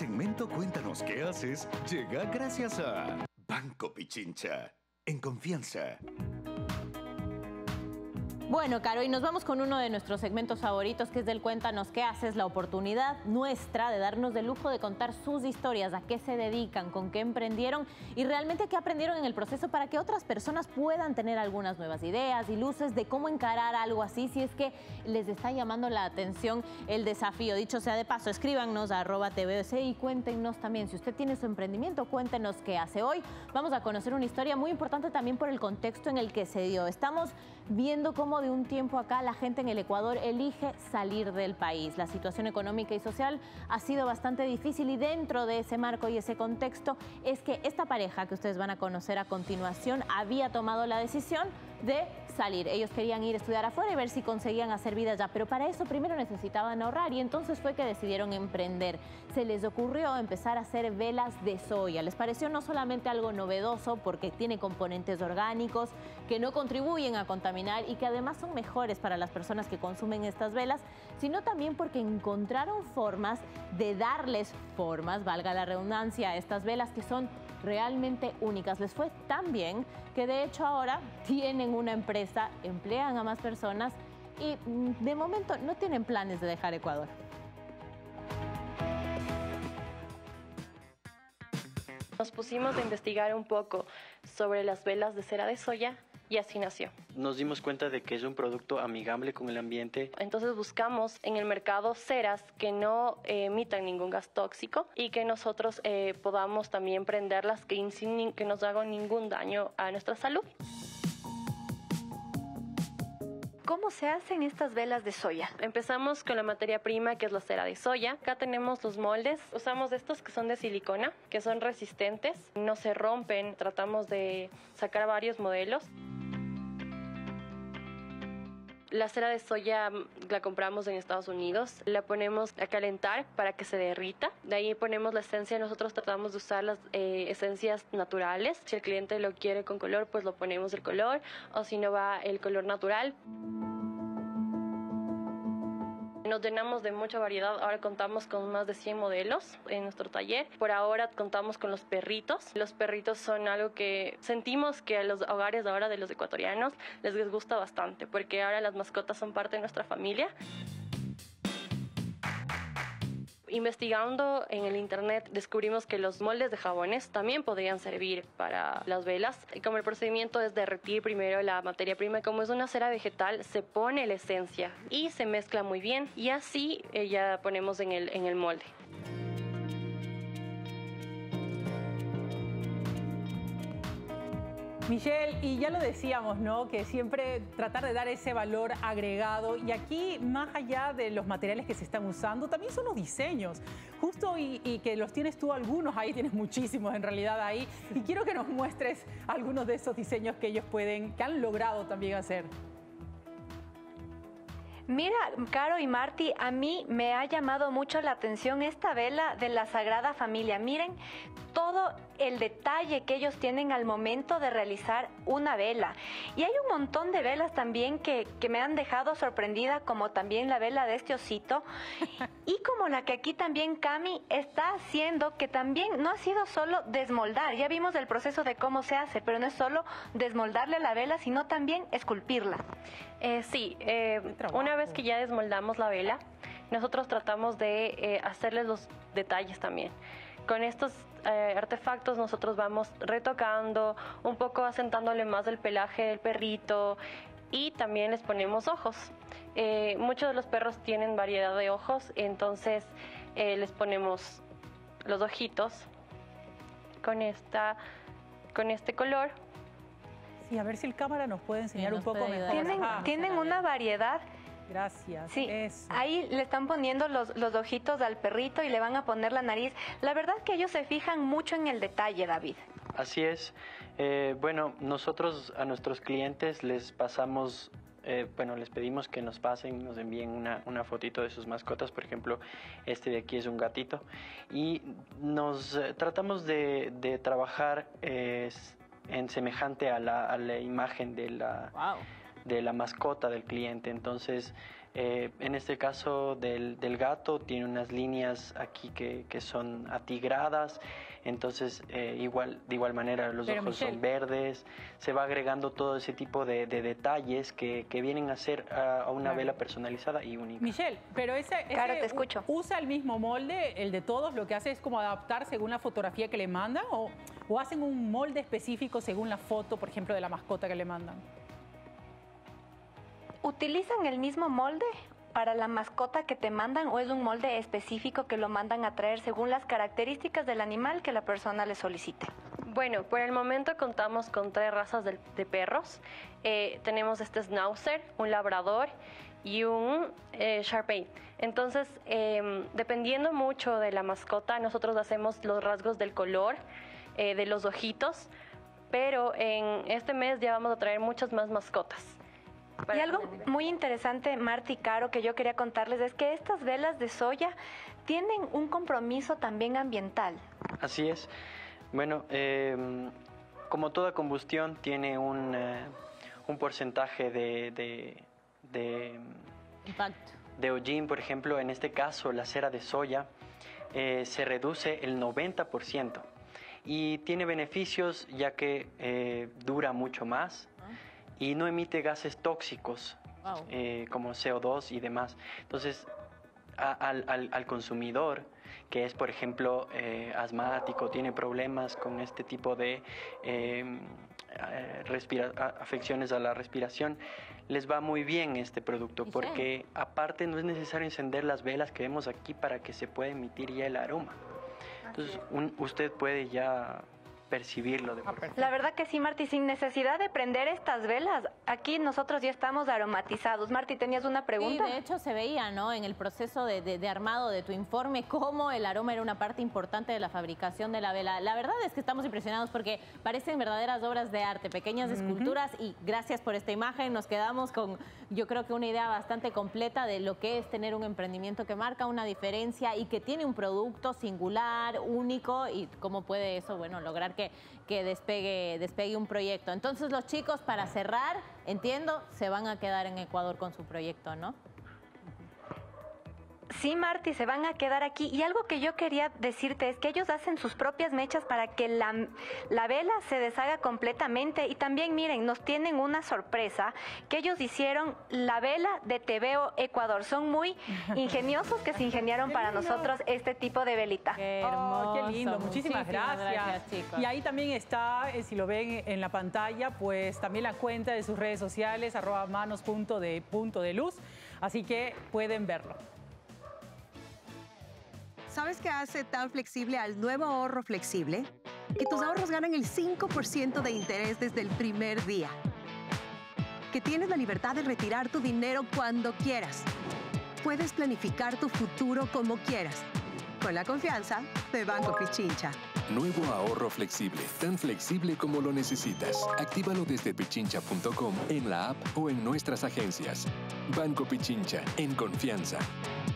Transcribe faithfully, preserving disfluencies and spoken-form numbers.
segmento Cuéntanos qué haces llega gracias a Banco Pichincha. En confianza. Bueno, Caro, y nos vamos con uno de nuestros segmentos favoritos, que es del Cuéntanos qué haces, la oportunidad nuestra de darnos el lujo de contar sus historias, a qué se dedican, con qué emprendieron y realmente qué aprendieron en el proceso para que otras personas puedan tener algunas nuevas ideas y luces de cómo encarar algo así, si es que les está llamando la atención el desafío. Dicho sea de paso, escríbanos a arroba T V O C y cuéntenos también, si usted tiene su emprendimiento, cuéntenos qué hace hoy. Vamos a conocer una historia muy importante también por el contexto en el que se dio. Estamos viendo cómo de un tiempo acá la gente en el Ecuador elige salir del país. La situación económica y social ha sido bastante difícil y dentro de ese marco y ese contexto es que esta pareja que ustedes van a conocer a continuación había tomado la decisión de salir. Ellos querían ir a estudiar afuera y ver si conseguían hacer vida allá, pero para eso primero necesitaban ahorrar y entonces fue que decidieron emprender. Se les ocurrió empezar a hacer velas de soya. Les pareció no solamente algo novedoso porque tiene componentes orgánicos que no contribuyen a contaminar y que además son mejores para las personas que consumen estas velas, sino también porque encontraron formas de darles formas, valga la redundancia, a estas velas que son realmente únicas. Les fue tan bien que de hecho ahora tienen una empresa, emplean a más personas y de momento no tienen planes de dejar Ecuador. Nos pusimos a investigar un poco sobre las velas de cera de soya y así nació. Nos dimos cuenta de que es un producto amigable con el ambiente. Entonces buscamos en el mercado ceras que no eh, emitan ningún gas tóxico y que nosotros eh, podamos también prenderlas que, sin, que nos hagan ningún daño a nuestra salud. ¿Cómo se hacen estas velas de soya? Empezamos con la materia prima, que es la cera de soya. Acá tenemos los moldes. Usamos estos que son de silicona, que son resistentes, no se rompen. Tratamos de sacar varios modelos. La cera de soya la compramos en Estados Unidos, la ponemos a calentar para que se derrita. De ahí ponemos la esencia, nosotros tratamos de usar las eh, esencias naturales. Si el cliente lo quiere con color, pues lo ponemos el color, o si no va el color natural. Nos llenamos de mucha variedad, ahora contamos con más de cien modelos en nuestro taller. Por ahora contamos con los perritos. Los perritos son algo que sentimos que a los hogares ahora de los ecuatorianos les gusta bastante, porque ahora las mascotas son parte de nuestra familia. Investigando en el internet descubrimos que los moldes de jabones también podrían servir para las velas. Y como el procedimiento es derretir primero la materia prima, como es una cera vegetal, se pone la esencia y se mezcla muy bien y así eh, ya ponemos en el, en el molde. Michelle, y ya lo decíamos, ¿no? Que siempre tratar de dar ese valor agregado. Y aquí, más allá de los materiales que se están usando, también son los diseños. Justo y, y que los tienes tú algunos, ahí tienes muchísimos en realidad ahí. Y quiero que nos muestres algunos de esos diseños que ellos pueden, que han logrado también hacer. Mira, Caro y Marty, a mí me ha llamado mucho la atención esta vela de la Sagrada Familia. Miren todo el detalle que ellos tienen al momento de realizar una vela. Y hay un montón de velas también que, que me han dejado sorprendida, como también la vela de este osito. Y como la que aquí también Cami está haciendo, que también no ha sido solo desmoldar. Ya vimos el proceso de cómo se hace, pero no es solo desmoldarle la vela, sino también esculpirla. Eh, sí, eh, una vez que ya desmoldamos la vela, nosotros tratamos de eh, hacerles los detalles también. Con estos eh, artefactos nosotros vamos retocando, un poco asentándole más el pelaje del perrito y también les ponemos ojos. Eh, muchos de los perros tienen variedad de ojos, entonces eh, les ponemos los ojitos con, esta, con este color. Sí, a ver si el cámara nos puede enseñar sí, un poco mejor. Tienen, Ajá. tienen una variedad. Gracias. Sí, eso. ahí le están poniendo los, los ojitos al perrito y le van a poner la nariz. La verdad que ellos se fijan mucho en el detalle, David. Así es. Eh, bueno, nosotros a nuestros clientes les pasamos, eh, bueno, les pedimos que nos pasen, nos envíen una, una fotito de sus mascotas. Por ejemplo, este de aquí es un gatito. Y nos eh, tratamos de, de trabajar eh, en semejante a la, a la imagen de la... Wow. de la mascota del cliente. Entonces Eh, en este caso del, del gato tiene unas líneas aquí que, que son atigradas, entonces eh, igual, de igual manera los Pero ojos Michelle, son verdes, se va agregando todo ese tipo de, de detalles que, que vienen a ser a, a una Claro. vela personalizada y única. Michelle, pero ese, ese Claro, te escucho. usa el mismo molde, el de todos, lo que hace es como adaptar según la fotografía que le mandan o, o hacen un molde específico según la foto, por ejemplo, de la mascota que le mandan. ¿Utilizan el mismo molde para la mascota que te mandan o es un molde específico que lo mandan a traer según las características del animal que la persona le solicite? Bueno, por el momento contamos con tres razas de, de perros. Eh, tenemos este Schnauzer, un labrador y un eh, Shar-Pei. Entonces, eh, dependiendo mucho de la mascota, nosotros hacemos los rasgos del color, eh, de los ojitos, pero en este mes ya vamos a traer muchas más mascotas. Y algo muy interesante, Marti y Caro, que yo quería contarles es que estas velas de soya tienen un compromiso también ambiental. Así es. Bueno, eh, como toda combustión tiene un, eh, un porcentaje de, de, de, Impacto. de hollín, por ejemplo, en este caso la cera de soya eh, se reduce el noventa por ciento y tiene beneficios ya que eh, dura mucho más y no emite gases tóxicos Wow. eh, como C O dos y demás. Entonces, a- al, al- al consumidor que es, por ejemplo, eh, asmático, tiene problemas con este tipo de eh, eh, respira- a- afecciones a la respiración, les va muy bien este producto, ¿Y sí? porque aparte no es necesario encender las velas que vemos aquí para que se pueda emitir ya el aroma. Entonces, un- usted puede ya percibirlo de Ah, por perfecto. La verdad que sí, Marti, sin necesidad de prender estas velas, aquí nosotros ya estamos aromatizados. Marti, ¿tenías una Sí, pregunta? de hecho se veía, ¿no? En el proceso de, de- de armado de tu informe, cómo el aroma era una parte importante de la fabricación de la vela. La verdad es que estamos impresionados porque parecen verdaderas obras de arte, pequeñas esculturas, y gracias por esta imagen. Nos quedamos con, yo creo que una idea bastante completa de lo que es tener un emprendimiento que marca una diferencia y que tiene un producto singular, único, y cómo puede eso, bueno, lograr que, que despegue, despegue un proyecto. Entonces los chicos, para cerrar, entiendo, se van a quedar en Ecuador con su proyecto, ¿no? Sí, Marti, se van a quedar aquí. Y algo que yo quería decirte es que ellos hacen sus propias mechas para que la, la vela se deshaga completamente. Y también, miren, nos tienen una sorpresa, que ellos hicieron la vela de Tebeo Ecuador. Son muy ingeniosos que se ingeniaron Qué para lindo. nosotros este tipo de velita. Qué hermoso. Oh, qué lindo, muchísimas, gracias. chicos. Y ahí también está, eh, si lo ven en la pantalla, pues también la cuenta de sus redes sociales, arroba manos punto de, punto de luz, así que pueden verlo. ¿Sabes qué hace tan flexible al nuevo ahorro flexible? Que tus ahorros ganan el cinco por ciento de interés desde el primer día. Que tienes la libertad de retirar tu dinero cuando quieras. Puedes planificar tu futuro como quieras. Con la confianza de Banco Pichincha. Nuevo ahorro flexible, tan flexible como lo necesitas. Actívalo desde pichincha punto com, en la app o en nuestras agencias. Banco Pichincha, en confianza.